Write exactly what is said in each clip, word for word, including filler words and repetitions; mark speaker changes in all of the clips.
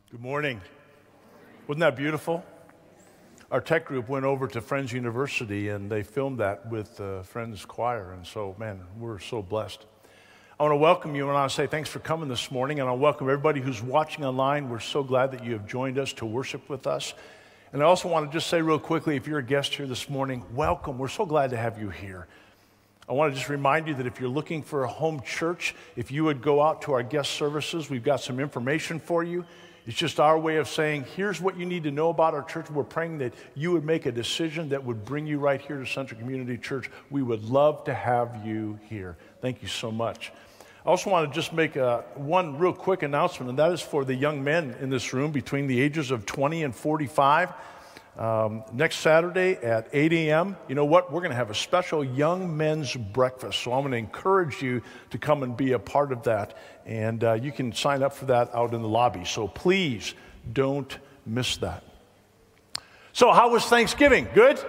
Speaker 1: Good morning. Wasn't that beautiful? Our tech group went over to Friends University and they filmed that with uh, Friends Choir. And so, man, we're so blessed. I want to welcome you and I want to say thanks for coming this morning. And I welcome everybody who's watching online. We're so glad that you have joined us to worship with us. And I also want to just say real quickly, if you're a guest here this morning, welcome. We're so glad to have you here. I want to just remind you that if you're looking for a home church, if you would go out to our guest services, we've got some information for you. It's just our way of saying, here's what you need to know about our church. We're praying that you would make a decision that would bring you right here to Central Community Church. We would love to have you here. Thank you so much. I also want to just make a, one real quick announcement, and that is for the young men in this room between the ages of twenty and forty-five. Um, next Saturday at eight a.m., you know what? We're going to have a special young men's breakfast. So I'm going to encourage you to come and be a part of that. And uh, you can sign up for that out in the lobby. So please don't miss that. So how was Thanksgiving? Good?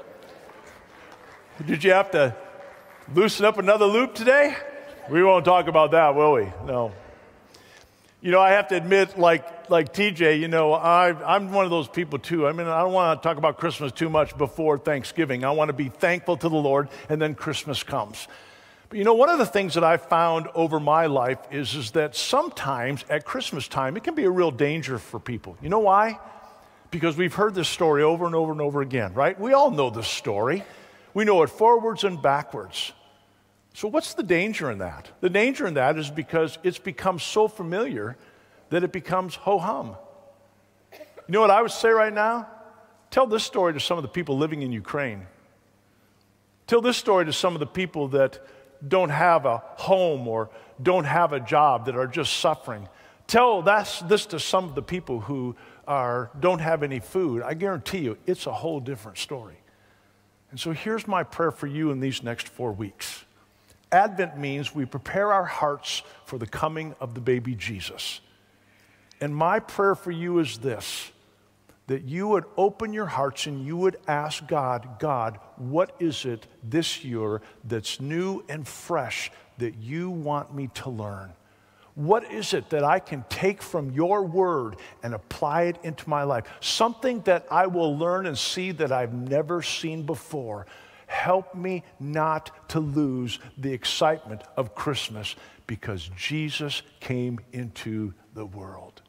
Speaker 1: Did you have to loosen up another loop today? We won't talk about that, will we? No. You know, I have to admit, like like T J, you know, I, I'm one of those people too. I mean, I don't want to talk about Christmas too much before Thanksgiving. I want to be thankful to the Lord, and then Christmas comes. But you know, one of the things that I've found over my life is, is that sometimes at Christmas time, it can be a real danger for people. You know why? Because we've heard this story over and over and over again, right? We all know this story. We know it forwards and backwards. So what's the danger in that? The danger in that is because it's become so familiar that it becomes ho-hum. You know what I would say right now? Tell this story to some of the people living in Ukraine. Tell this story to some of the people that don't have a home or don't have a job, that are just suffering. Tell that's, this to some of the people who are, don't have any food. I guarantee you, it's a whole different story. And so here's my prayer for you in these next four weeks. Advent means we prepare our hearts for the coming of the baby Jesus. And my prayer for you is this, that you would open your hearts and you would ask God, God, what is it this year that's new and fresh that you want me to learn? What is it that I can take from your word and apply it into my life? Something that I will learn and see that I've never seen before. Help me not to lose the excitement of Christmas because Jesus came into the world.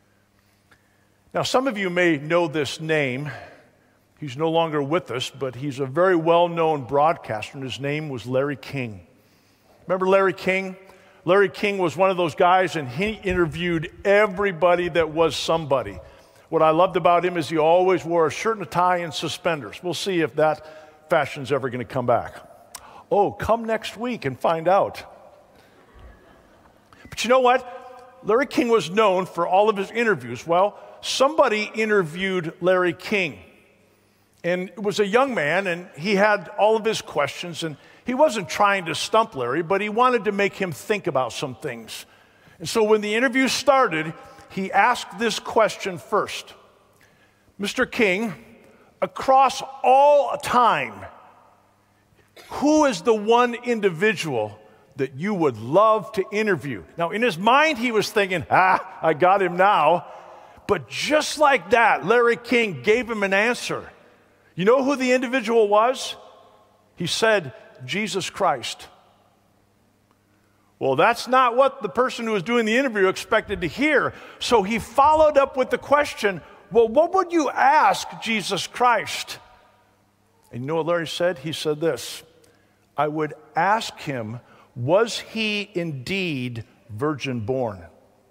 Speaker 1: Now, some of you may know this name. He's no longer with us, but he's a very well-known broadcaster, and his name was Larry King. Remember Larry King? Larry King was one of those guys, and he interviewed everybody that was somebody. What I loved about him is he always wore a shirt and a tie and suspenders. We'll see if that fashion's ever going to come back. Oh, come next week and find out. But you know what? Larry King was known for all of his interviews. Well, somebody interviewed Larry King, and it was a young man, and he had all of his questions, and he wasn't trying to stump Larry, but he wanted to make him think about some things. And so when the interview started, he asked this question first. Mister King, across all time, who is the one individual that you would love to interview? Now, in his mind, he was thinking, ah, I got him now. But just like that, Larry King gave him an answer. You know who the individual was? He said, Jesus Christ. Well, that's not what the person who was doing the interview expected to hear. So he followed up with the question, well, what would you ask Jesus Christ? And you know what Larry said? He said this, I would ask him, was he indeed virgin born?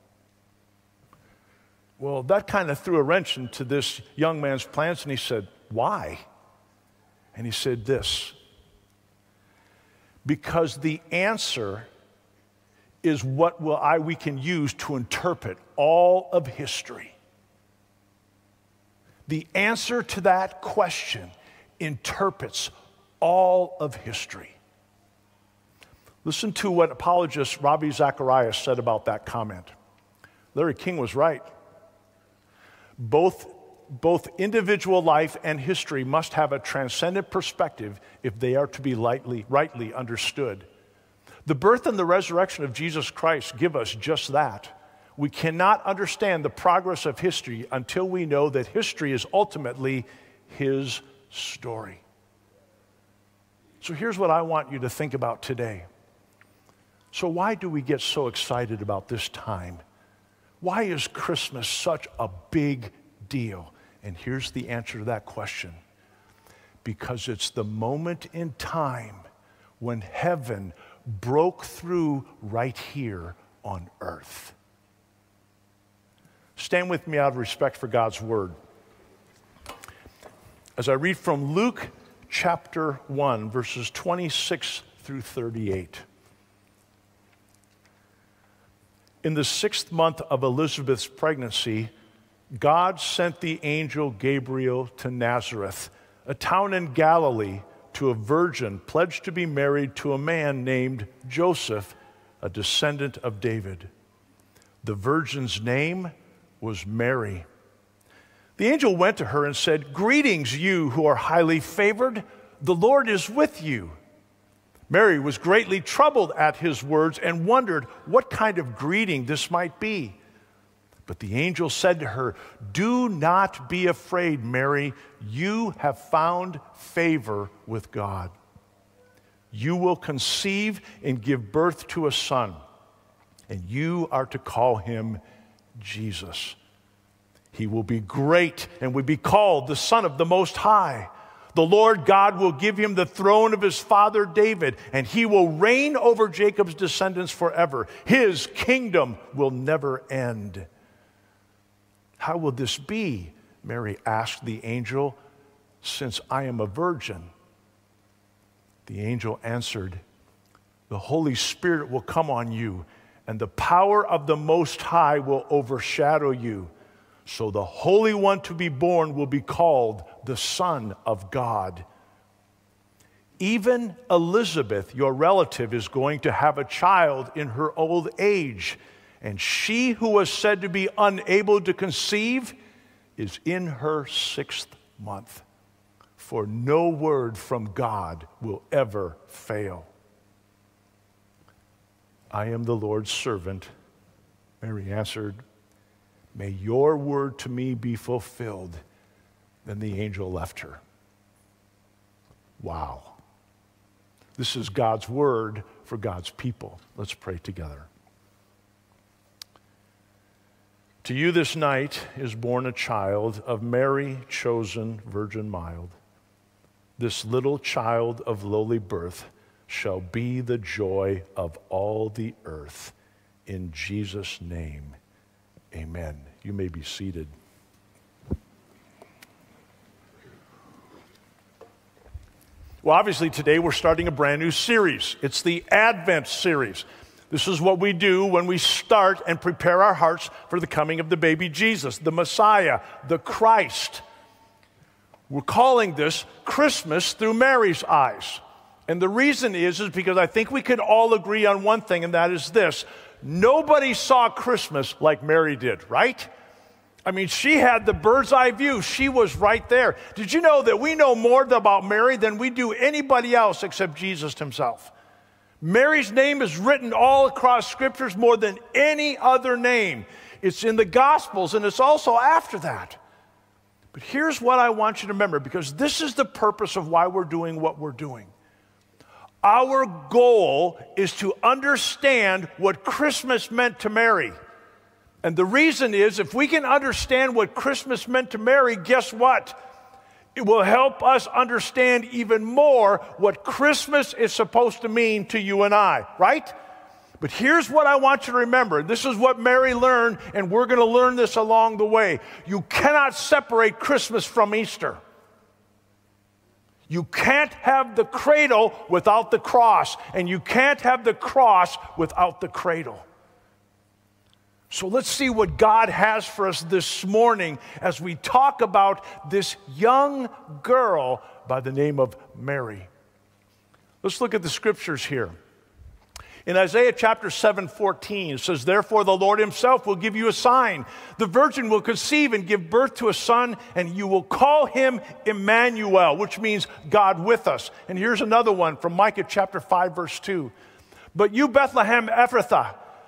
Speaker 1: Well, that kind of threw a wrench into this young man's plans, and he said, why? And he said this, because the answer is what will I, we can use to interpret all of history. The answer to that question interprets all of history. Listen to what apologist Ravi Zacharias said about that comment. Larry King was right. Both, both individual life and history must have a transcendent perspective if they are to be lightly, rightly understood. The birth and the resurrection of Jesus Christ give us just that. We cannot understand the progress of history until we know that history is ultimately his story. So here's what I want you to think about today. So why do we get so excited about this time? Why is Christmas such a big deal? And here's the answer to that question. Because it's the moment in time when heaven broke through right here on earth. Stand with me out of respect for God's word. As I read from Luke chapter one, verses twenty-six through thirty-eight. In the sixth month of Elizabeth's pregnancy, God sent the angel Gabriel to Nazareth, a town in Galilee, to a virgin pledged to be married to a man named Joseph, a descendant of David. The virgin's name was Mary. The angel went to her and said, "Greetings, you who are highly favored. The Lord is with you." Mary was greatly troubled at his words and wondered what kind of greeting this might be. But the angel said to her, "Do not be afraid, Mary. You have found favor with God. You will conceive and give birth to a son, and you are to call him Jesus. He will be great and will be called the Son of the Most High. The Lord God will give him the throne of his father David, and he will reign over Jacob's descendants forever. His kingdom will never end." "How will this be?" Mary asked the angel, "since I am a virgin?" The angel answered, "The Holy Spirit will come on you, and the power of the Most High will overshadow you. So the Holy One to be born will be called the Son of God. Even Elizabeth, your relative, is going to have a child in her old age, and she who was said to be unable to conceive is in her sixth month. For no word from God will ever fail." "I am the Lord's servant," Mary answered. "May your word to me be fulfilled." Then the angel left her. Wow. This is God's word for God's people. Let's pray together. To you this night is born a child of Mary, chosen, virgin mild. This little child of lowly birth shall be the joy of all the earth. In Jesus' name, amen. You may be seated. Well, obviously today we're starting a brand new series. It's the Advent series. This is what we do when we start and prepare our hearts for the coming of the baby Jesus, the Messiah, the Christ. We're calling this Christmas through Mary's eyes. And the reason is, is because I think we can all agree on one thing, and that is this. Nobody saw Christmas like Mary did, right? I mean, she had the bird's eye view. She was right there. Did you know that we know more about Mary than we do anybody else except Jesus himself? Mary's name is written all across scriptures more than any other name. It's in the Gospels, and it's also after that. But here's what I want you to remember, because this is the purpose of why we're doing what we're doing. Our goal is to understand what Christmas meant to Mary. And the reason is, if we can understand what Christmas meant to Mary, guess what? It will help us understand even more what Christmas is supposed to mean to you and I, right? But here's what I want you to remember. This is what Mary learned, and we're going to learn this along the way. You cannot separate Christmas from Easter. You can't have the cradle without the cross, and you can't have the cross without the cradle. So let's see what God has for us this morning as we talk about this young girl by the name of Mary. Let's look at the scriptures here. In Isaiah chapter seven, fourteen, it says, "Therefore the Lord himself will give you a sign. The virgin will conceive and give birth to a son, and you will call him Emmanuel," which means God with us. And here's another one from Micah chapter five, verse two. "But you, Bethlehem Ephrathah,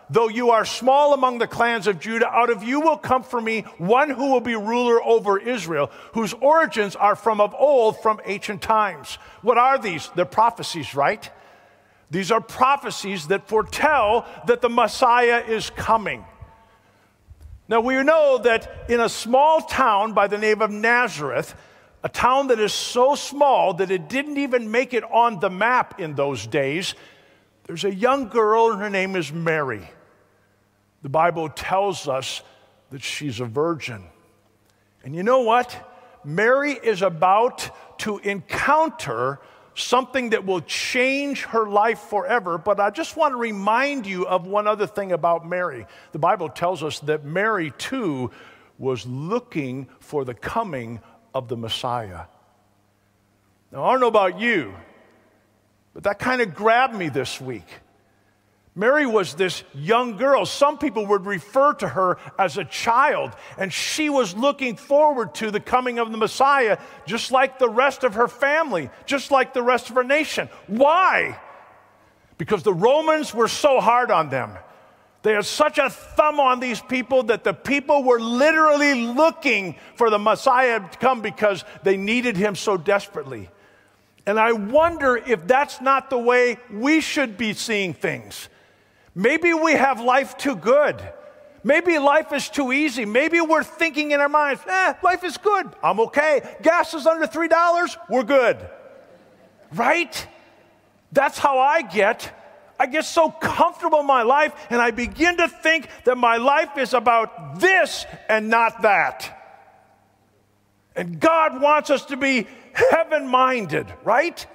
Speaker 1: though you are small among the clans of Judah, out of you will come for me one who will be ruler over Israel, whose origins are from of old, from ancient times. What are these? They're prophecies, right? These are prophecies that foretell that the Messiah is coming. Now, we know that in a small town by the name of Nazareth, a town that is so small that it didn't even make it on the map in those days, there's a young girl, and her name is Mary. The Bible tells us that she's a virgin. And you know what? Mary is about to encounter something that will change her life forever. But I just want to remind you of one other thing about Mary. The Bible tells us that Mary, too, was looking for the coming of the Messiah. Now, I don't know about you, but that kind of grabbed me this week. Mary was this young girl. Some people would refer to her as a child, and she was looking forward to the coming of the Messiah, just like the rest of her family, just like the rest of her nation. Why? Because the Romans were so hard on them. They had such a thumb on these people that the people were literally looking for the Messiah to come because they needed him so desperately. And I wonder if that's not the way we should be seeing things. Maybe we have life too good. Maybe life is too easy. Maybe we're thinking in our minds, eh, life is good. I'm okay. Gas is under three dollars. We're good. Right? That's how I get. I get so comfortable in my life, and I begin to think that my life is about this and not that. And God wants us to be heaven-minded, right?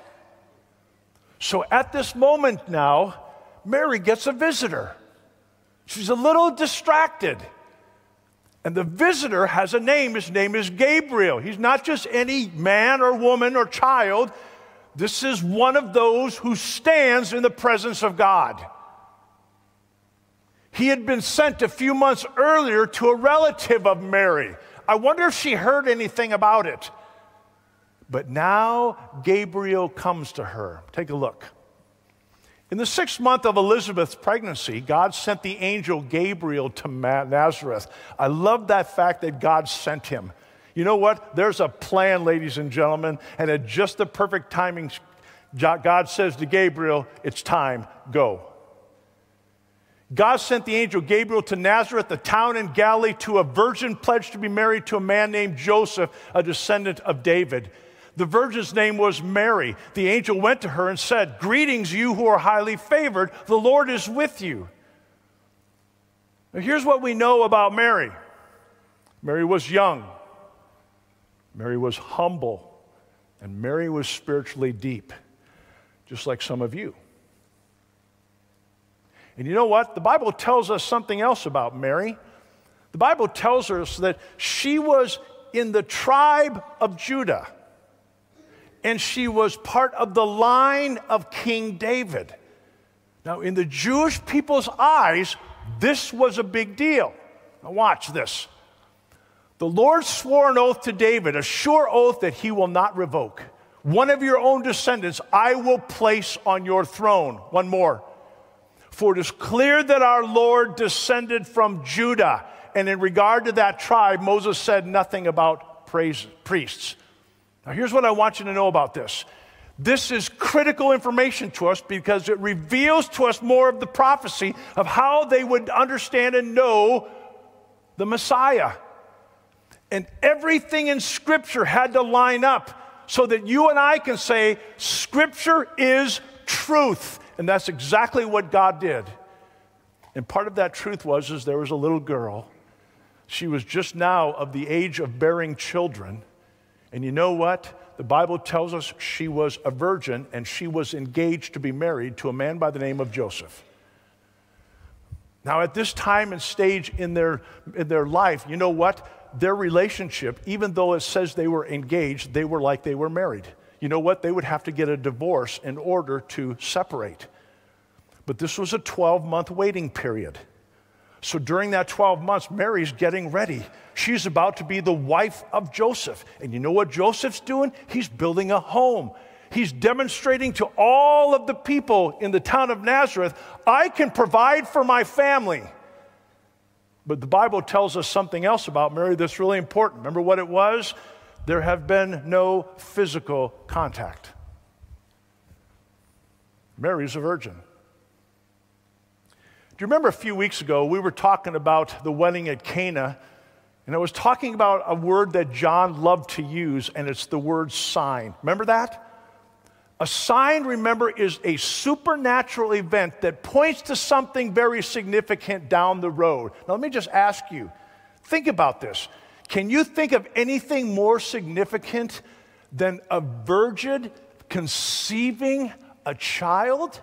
Speaker 1: So at this moment now, Mary gets a visitor. She's a little distracted. And the visitor has a name. His name is Gabriel. He's not just any man or woman or child. This is one of those who stands in the presence of God. He had been sent a few months earlier to a relative of Mary. I wonder if she heard anything about it. But now Gabriel comes to her. Take a look. In the sixth month of Elizabeth's pregnancy, God sent the angel Gabriel to Nazareth. I love that fact that God sent him. You know what? There's a plan, ladies and gentlemen, and at just the perfect timing, God says to Gabriel, it's time, go. God sent the angel Gabriel to Nazareth, a town in Galilee, to a virgin pledged to be married to a man named Joseph, a descendant of David. The virgin's name was Mary. The angel went to her and said, greetings, you who are highly favored. The Lord is with you. Now, here's what we know about Mary. Mary was young. Mary was humble. And Mary was spiritually deep, just like some of you. And you know what? The Bible tells us something else about Mary. The Bible tells us that she was in the tribe of Judah. And she was part of the line of King David. Now, in the Jewish people's eyes, this was a big deal. Now, watch this. The Lord swore an oath to David, a sure oath that he will not revoke. One of your own descendants I will place on your throne. One more. For it is clear that our Lord descended from Judah. And in regard to that tribe, Moses said nothing about praise, priests. Now, here's what I want you to know about this. This is critical information to us because it reveals to us more of the prophecy of how they would understand and know the Messiah. And everything in Scripture had to line up so that you and I can say, Scripture is truth. And that's exactly what God did. And part of that truth was is there was a little girl. She was just now of the age of bearing children. And you know what? The Bible tells us she was a virgin and she was engaged to be married to a man by the name of Joseph. Now, at this time and stage in their, in their life, you know what? Their relationship, even though it says they were engaged, they were like they were married. You know what? They would have to get a divorce in order to separate. But this was a twelve-month waiting period. So during that twelve months, Mary's getting ready. She's about to be the wife of Joseph. And you know what Joseph's doing? He's building a home. He's demonstrating to all of the people in the town of Nazareth, I can provide for my family. But the Bible tells us something else about Mary that's really important. Remember what it was? There have been no physical contact. Mary's a virgin. Do you remember a few weeks ago, we were talking about the wedding at Cana, and I was talking about a word that John loved to use, and it's the word sign. Remember that? A sign, remember, is a supernatural event that points to something very significant down the road. Now, let me just ask you, think about this. Can you think of anything more significant than a virgin conceiving a child?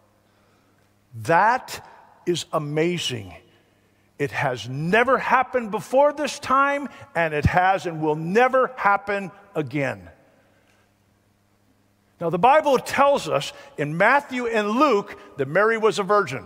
Speaker 1: That is amazing. It has never happened before this time, and it has and will never happen again. Now, the Bible tells us in Matthew and Luke that Mary was a virgin.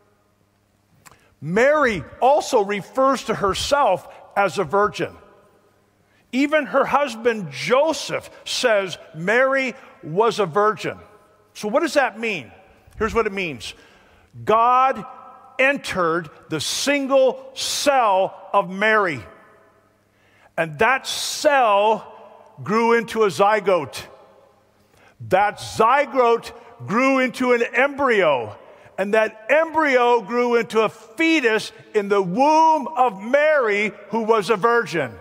Speaker 1: Mary also refers to herself as a virgin. Even her husband Joseph says Mary was a virgin. So what does that mean? Here's what it means. God entered the single cell of Mary, and that cell grew into a zygote. That zygote grew into an embryo, and that embryo grew into a fetus in the womb of Mary, who was a virgin.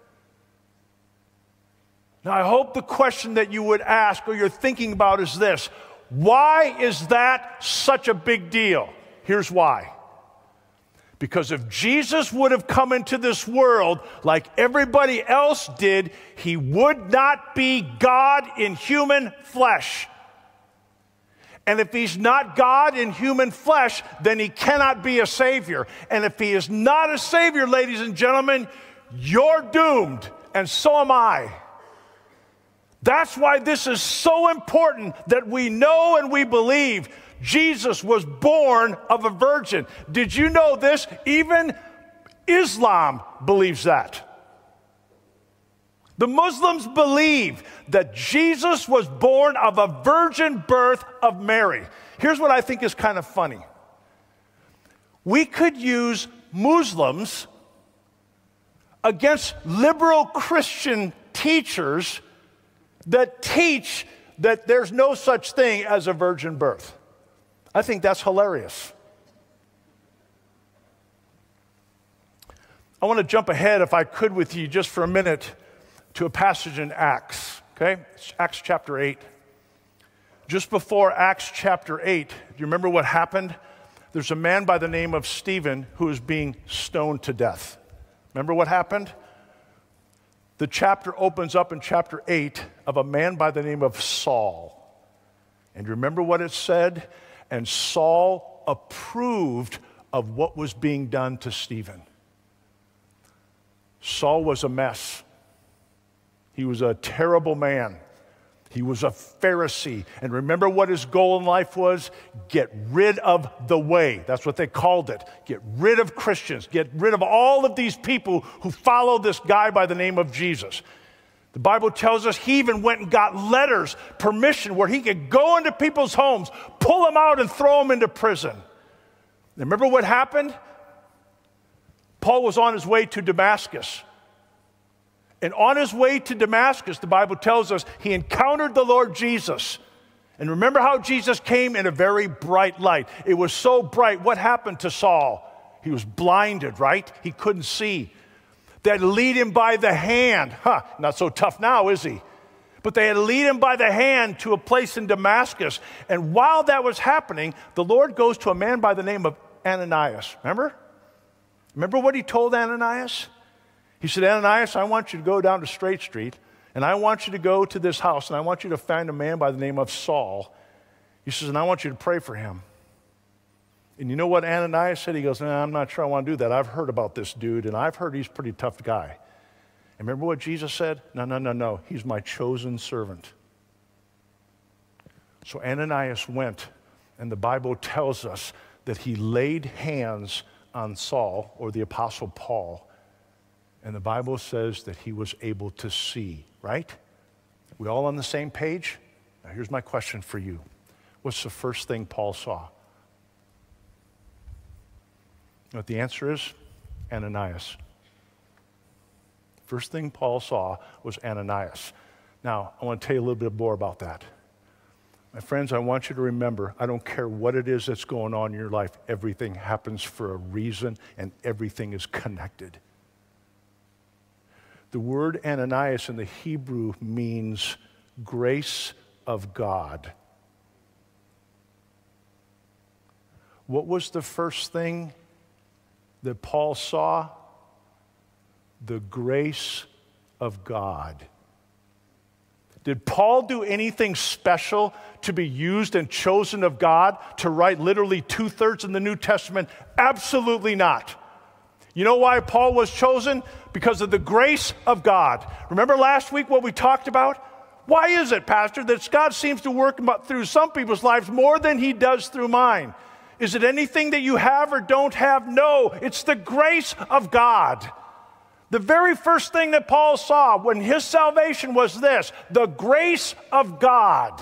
Speaker 1: Now, I hope the question that you would ask or you're thinking about is this: why is that such a big deal? Here's why. Because if Jesus would have come into this world like everybody else did, he would not be God in human flesh. And if he's not God in human flesh, then he cannot be a Savior. And if he is not a Savior, ladies and gentlemen, you're doomed, and so am I. That's why this is so important that we know and we believe Jesus was born of a virgin. Did you know this? Even Islam believes that. The Muslims believe that Jesus was born of a virgin birth of Mary. Here's what I think is kind of funny. We could use Muslims against liberal Christian teachers that teach that there's no such thing as a virgin birth. I think that's hilarious. I want to jump ahead, if I could, with you just for a minute to a passage in Acts, okay? It's Acts chapter eight. Just before Acts chapter eight, do you remember what happened? There's a man by the name of Stephen who is being stoned to death. Remember what happened? The chapter opens up in chapter eight of a man by the name of Saul. And remember what it said? And Saul approved of what was being done to Stephen. Saul was a mess. He was a terrible man. He was a Pharisee. And remember what his goal in life was? Get rid of the way. That's what they called it. Get rid of Christians. Get rid of all of these people who follow this guy by the name of Jesus. The Bible tells us he even went and got letters, permission, where he could go into people's homes, pull them out and throw them into prison. Remember what happened? Paul was on his way to Damascus. And on his way to Damascus, the Bible tells us, he encountered the Lord Jesus. And remember how Jesus came in a very bright light. It was so bright. What happened to Saul? He was blinded, right? He couldn't see. They had to lead him by the hand. Huh, not so tough now, is he? But they had to lead him by the hand to a place in Damascus. And while that was happening, the Lord goes to a man by the name of Ananias. Remember? Remember what he told Ananias? He said, Ananias, I want you to go down to Straight Street, and I want you to go to this house, and I want you to find a man by the name of Saul. He says, and I want you to pray for him. And you know what Ananias said? He goes, nah, I'm not sure I want to do that. I've heard about this dude, and I've heard he's a pretty tough guy. And remember what Jesus said? No, no, no, no. He's my chosen servant. So Ananias went, and the Bible tells us that he laid hands on Saul, or the Apostle Paul, and the Bible says that he was able to see, right? We all on the same page? Now, here's my question for you. What's the first thing Paul saw? You know what the answer is? Ananias. First thing Paul saw was Ananias. Now, I want to tell you a little bit more about that. My friends, I want you to remember, I don't care what it is that's going on in your life, everything happens for a reason and everything is connected. The word Ananias in the Hebrew means grace of God. What was the first thing that Paul saw? The grace of God. Did Paul do anything special to be used and chosen of God to write literally two-thirds in the New Testament? Absolutely not. You know why Paul was chosen? Because of the grace of God. Remember last week what we talked about? Why is it, Pastor, that God seems to work through some people's lives more than he does through mine? Is it anything that you have or don't have? No, it's the grace of God. The very first thing that Paul saw when his salvation was this, the grace of God.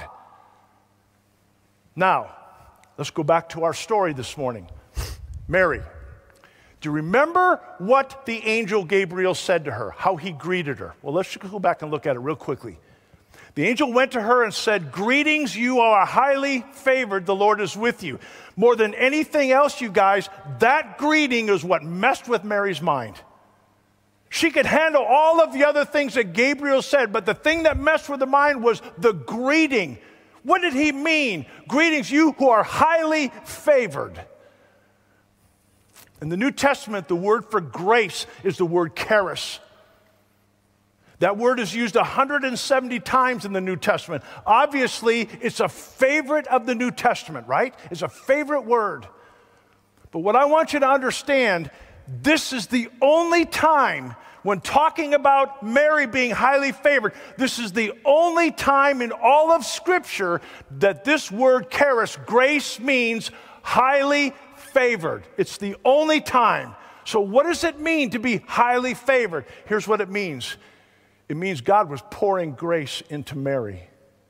Speaker 1: Now, let's go back to our story this morning. Mary, do you remember what the angel Gabriel said to her, how he greeted her? Well, let's go back and look at it real quickly. The angel went to her and said, "Greetings, you are highly favored, the Lord is with you." More than anything else, you guys, that greeting is what messed with Mary's mind. She could handle all of the other things that Gabriel said, but the thing that messed with her mind was the greeting. What did he mean? Greetings, you who are highly favored. In the New Testament, the word for grace is the word charis. That word is used one hundred seventy times in the New Testament. Obviously, it's a favorite of the New Testament, right? It's a favorite word. But what I want you to understand, this is the only time when talking about Mary being highly favored, this is the only time in all of Scripture that this word charis, grace, means highly favored. It's the only time. So what does it mean to be highly favored? Here's what it means. It means God was pouring grace into Mary.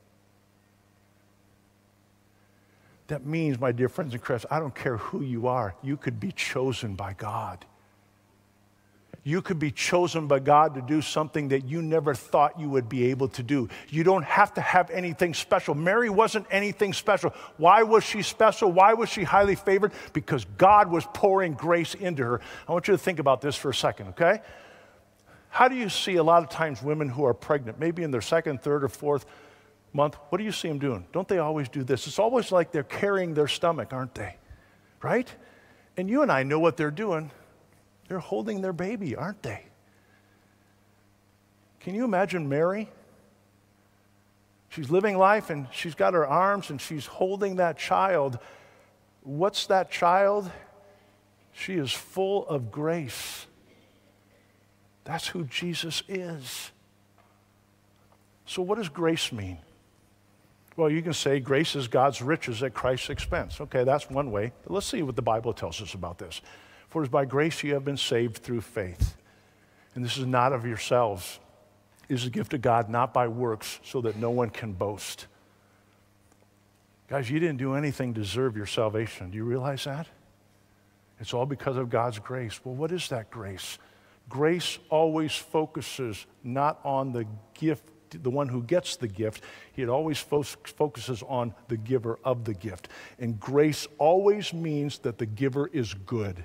Speaker 1: That means, my dear friends in Christ, I don't care who you are, you could be chosen by God. You could be chosen by God to do something that you never thought you would be able to do. You don't have to have anything special. Mary wasn't anything special. Why was she special? Why was she highly favored? Because God was pouring grace into her. I want you to think about this for a second, okay? How do you see a lot of times women who are pregnant, maybe in their second, third, or fourth month, what do you see them doing? Don't they always do this? It's always like they're carrying their stomach, aren't they? Right? And you and I know what they're doing. They're holding their baby, aren't they? Can you imagine Mary? She's living life and she's got her arms and she's holding that child. What's that child? She is full of grace. That's who Jesus is. So what does grace mean? Well, you can say grace is God's riches at Christ's expense. Okay, that's one way. But let's see what the Bible tells us about this. For it is by grace you have been saved through faith. And this is not of yourselves. It is a gift of God, not by works, so that no one can boast. Guys, you didn't do anything to deserve your salvation. Do you realize that? It's all because of God's grace. Well, what is that grace? Grace always focuses not on the gift, the one who gets the gift. It always fo- focuses on the giver of the gift. And grace always means that the giver is good.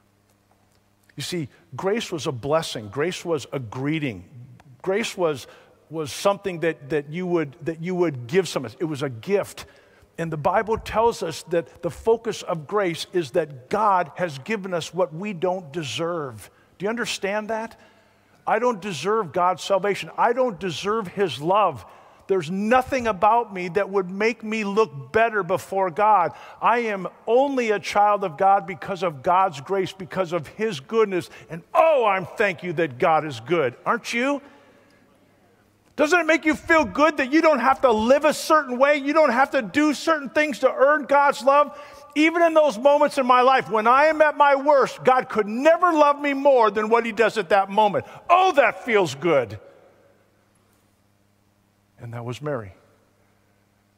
Speaker 1: You see, grace was a blessing. Grace was a greeting. Grace was, was something that, that, you would, that you would give someone. It was a gift. And the Bible tells us that the focus of grace is that God has given us what we don't deserve. Do you understand that? I don't deserve God's salvation. I don't deserve His love. There's nothing about me that would make me look better before God. I am only a child of God because of God's grace, because of His goodness. And oh, I'm thank you that God is good. Aren't you? Doesn't it make you feel good that you don't have to live a certain way? You don't have to do certain things to earn God's love? Even in those moments in my life when I am at my worst, God could never love me more than what He does at that moment. Oh, that feels good. And that was Mary.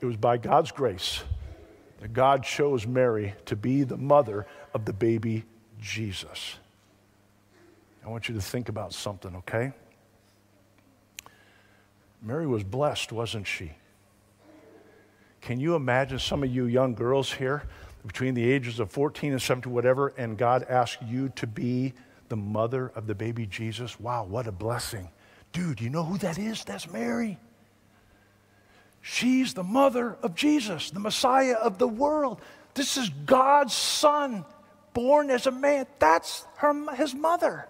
Speaker 1: It was by God's grace that God chose Mary to be the mother of the baby Jesus. I want you to think about something, okay? Mary was blessed, wasn't she? Can you imagine some of you young girls here between the ages of fourteen and seventeen, whatever, and God asked you to be the mother of the baby Jesus? Wow, what a blessing. Dude, you know who that is? That's Mary. She's the mother of Jesus, the Messiah of the world. This is God's son, born as a man. That's her, his mother.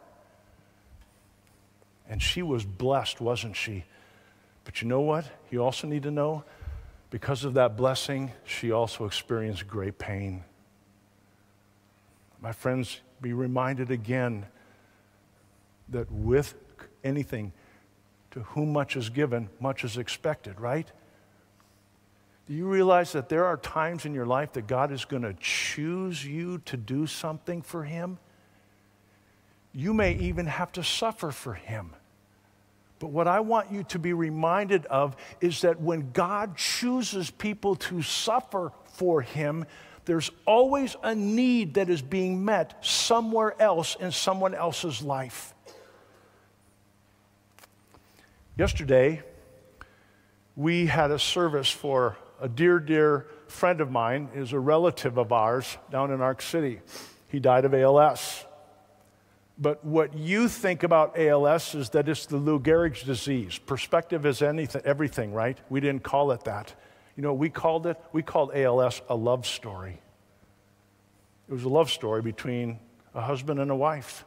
Speaker 1: And she was blessed, wasn't she? But you know what? You also need to know, because of that blessing, she also experienced great pain. My friends, be reminded again that with anything, to whom much is given, much is expected, right? Do you realize that there are times in your life that God is going to choose you to do something for Him? You may even have to suffer for Him. But what I want you to be reminded of is that when God chooses people to suffer for Him, there's always a need that is being met somewhere else in someone else's life. Yesterday, we had a service for a dear, dear friend of mine, is a relative of ours down in Ark City. He died of A L S. But what you think about A L S is that it's the Lou Gehrig's disease. Perspective is anything, everything, right? We didn't call it that. You know, we called it, we called A L S a love story. It was a love story between a husband and a wife,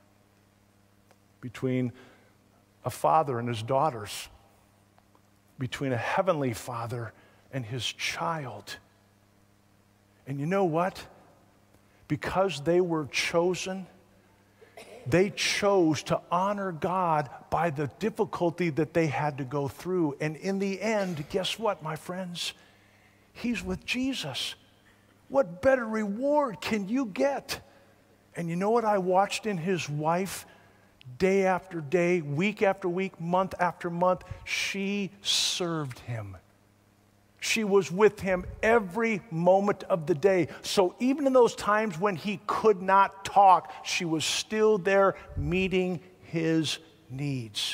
Speaker 1: between a father and his daughters, between a heavenly father and his child. And you know what? Because they were chosen, they chose to honor God by the difficulty that they had to go through. And in the end, guess what, my friends? He's with Jesus. What better reward can you get? And you know what I watched in his wife? Day after day, week after week, month after month, she served him. She was with him every moment of the day. So even in those times when he could not talk, she was still there meeting his needs.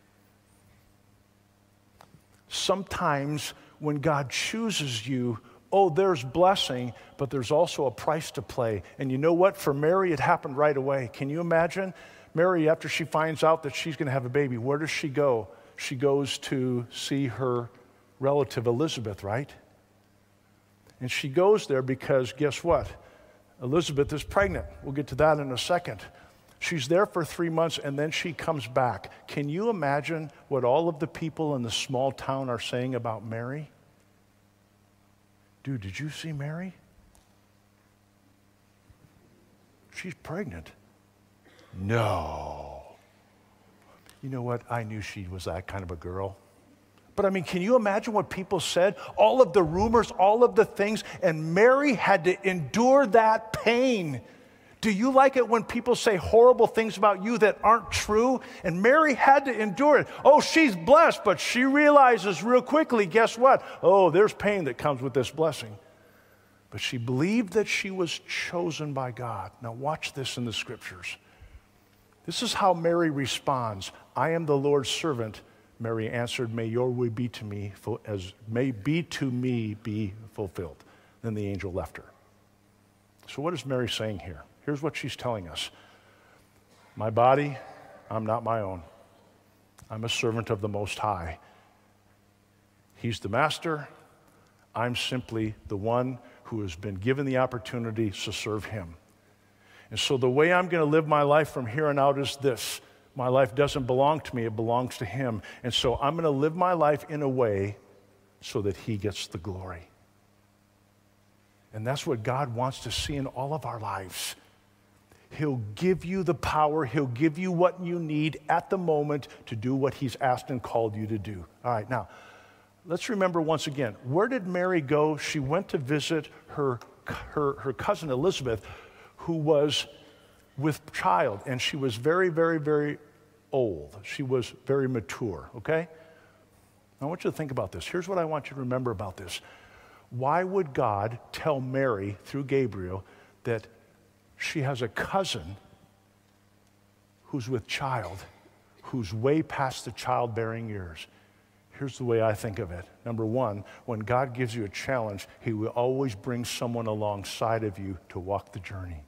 Speaker 1: Sometimes when God chooses you, oh, there's blessing, but there's also a price to pay. And you know what? For Mary, it happened right away. Can you imagine? Mary, after she finds out that she's going to have a baby, where does she go? She goes to see her relative Elizabeth, right? And she goes there because guess what? Elizabeth is pregnant. We'll get to that in a second. She's there for three months and then she comes back. Can you imagine what all of the people in the small town are saying about Mary? Dude, did you see Mary? She's pregnant. No. You know what? I knew she was that kind of a girl. But I mean, can you imagine what people said? All of the rumors, all of the things, and Mary had to endure that pain. Do you like it when people say horrible things about you that aren't true? And Mary had to endure it. Oh, she's blessed, but she realizes real quickly, guess what? Oh, there's pain that comes with this blessing. But she believed that she was chosen by God. Now watch this in the scriptures. This is how Mary responds. I am the Lord's servant. Mary answered, may your will be to me, as may be to me be fulfilled. Then the angel left her. So what is Mary saying here? Here's what she's telling us. My body, I'm not my own. I'm a servant of the Most High. He's the master. I'm simply the one who has been given the opportunity to serve him. And so the way I'm going to live my life from here on out is this. My life doesn't belong to me, it belongs to him. And so I'm going to live my life in a way so that he gets the glory. And that's what God wants to see in all of our lives. He'll give you the power, he'll give you what you need at the moment to do what he's asked and called you to do. All right, now, let's remember once again, where did Mary go? She went to visit her, her, her cousin Elizabeth, who was with child, and she was very, very, very old. She was very mature, okay? I want you to think about this. Here's what I want you to remember about this. Why would God tell Mary through Gabriel that she has a cousin who's with child, who's way past the childbearing years? Here's the way I think of it. Number one, when God gives you a challenge, he will always bring someone alongside of you to walk the journey.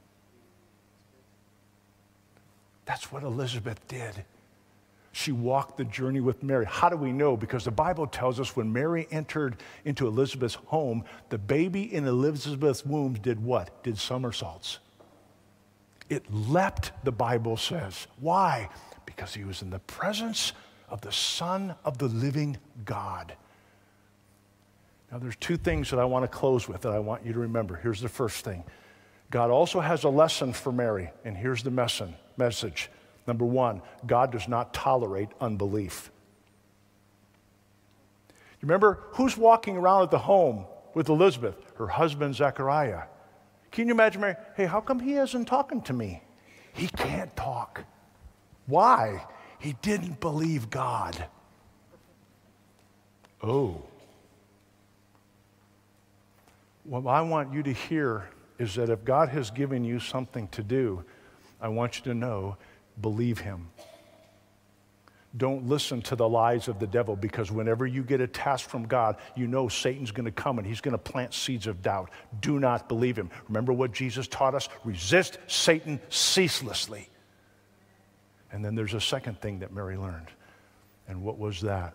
Speaker 1: That's what Elizabeth did. She walked the journey with Mary. How do we know? Because the Bible tells us when Mary entered into Elizabeth's home, the baby in Elizabeth's womb did what? Did somersaults. It leapt, the Bible says. Why? Because he was in the presence of the Son of the living God. Now, there's two things that I want to close with that I want you to remember. Here's the first thing. God also has a lesson for Mary, and here's the messon, message. Number one, God does not tolerate unbelief. You remember, who's walking around at the home with Elizabeth? Her husband, Zechariah. Can you imagine Mary? Hey, how come he isn't talking to me? He can't talk. Why? He didn't believe God. Oh. What I want you to hear is that if God has given you something to do, I want you to know, believe him. Don't listen to the lies of the devil, because whenever you get a task from God, you know Satan's going to come and he's going to plant seeds of doubt. Do not believe him. Remember what Jesus taught us? Resist Satan ceaselessly. And then there's a second thing that Mary learned. And what was that?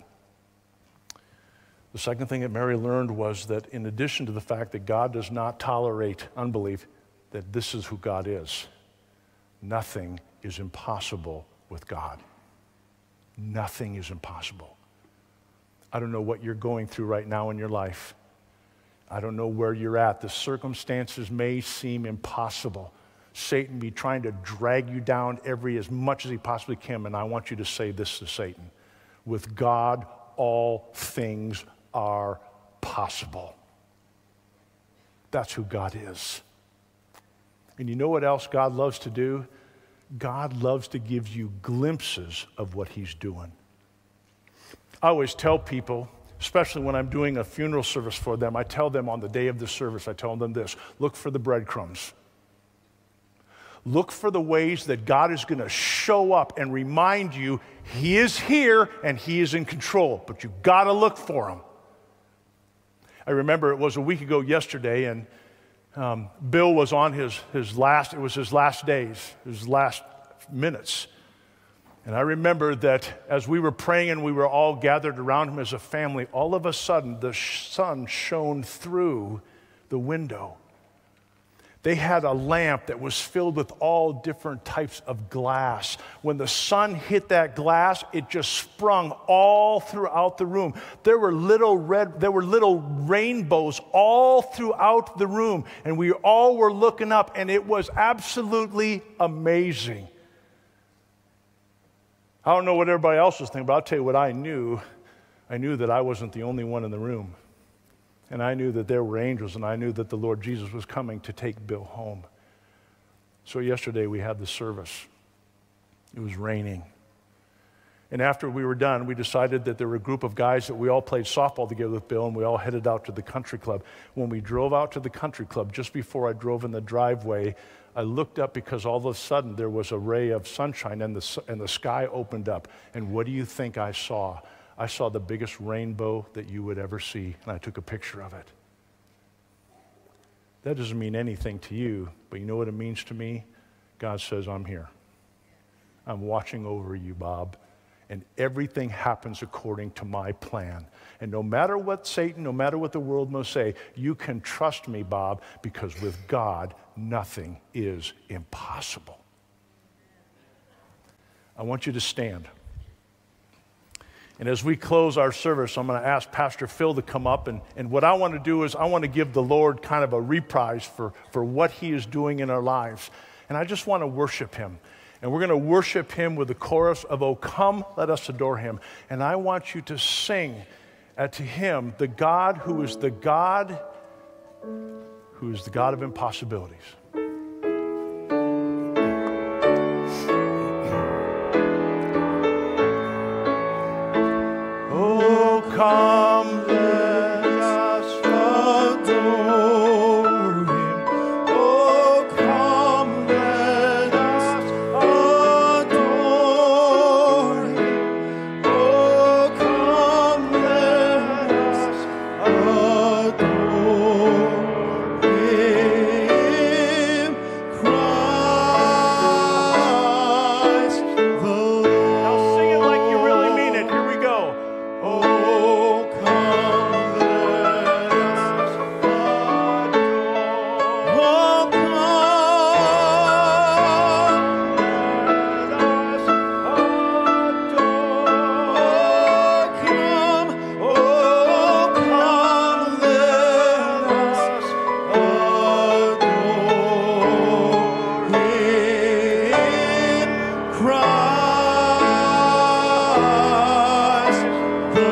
Speaker 1: The second thing that Mary learned was that in addition to the fact that God does not tolerate unbelief, that this is who God is. Nothing is impossible with God. Nothing is impossible. I don't know what you're going through right now in your life. I don't know where you're at. The circumstances may seem impossible. Satan be trying to drag you down every as much as he possibly can, and I want you to say this to Satan. With God, all things are possible. That's who God is. And you know what else God loves to do? God loves to give you glimpses of what he's doing. I always tell people, especially when I'm doing a funeral service for them, I tell them on the day of the service, I tell them this, look for the breadcrumbs. Look for the ways that God is going to show up and remind you he is here and he is in control, but you've got to look for him. I remember it was a week ago yesterday, and um, Bill was on his, his last, it was his last days, his last minutes. And I remember that as we were praying and we were all gathered around him as a family, all of a sudden the sun shone through the window. They had a lamp that was filled with all different types of glass. When the sun hit that glass, it just sprung all throughout the room. There were little red, there were little rainbows all throughout the room, and we all were looking up, and it was absolutely amazing. I don't know what everybody else was thinking, but I'll tell you what I knew. I knew that I wasn't the only one in the room. And I knew that there were angels, and I knew that the Lord Jesus was coming to take Bill home. So yesterday we had the service. It was raining. And after we were done, we decided that there were a group of guys that we all played softball together with Bill, and we all headed out to the country club. When we drove out to the country club, just before I drove in the driveway, I looked up because all of a sudden there was a ray of sunshine, and the, and the sky opened up. And what do you think I saw? I saw the biggest rainbow that you would ever see, and I took a picture of it. That doesn't mean anything to you, but you know what it means to me? God says, I'm here. I'm watching over you, Bob, and everything happens according to my plan. And no matter what Satan, no matter what the world must say, you can trust me, Bob, because with God, nothing is impossible. I want you to stand. And as we close our service, I'm going to ask Pastor Phil to come up. And, and what I want to do is I want to give the Lord kind of a reprise for, for what he is doing in our lives. And I just want to worship him. And we're going to worship him with the chorus of, "Oh, come, let us adore him." And I want you to sing uh, to him, the God who is the God, who is the God of impossibilities. Christ the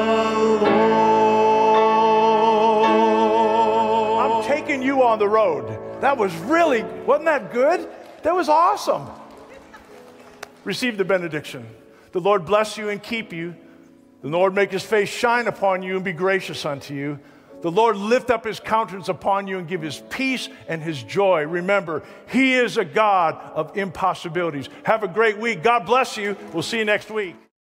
Speaker 1: Lord. I'm taking you on the road. That was really, wasn't that good? That was awesome. Receive the benediction. The Lord bless you and keep you. The Lord make his face shine upon you and be gracious unto you. The Lord lift up his countenance upon you and give his peace and his joy. Remember, he is a God of impossibilities. Have a great week. God bless you. We'll see you next week.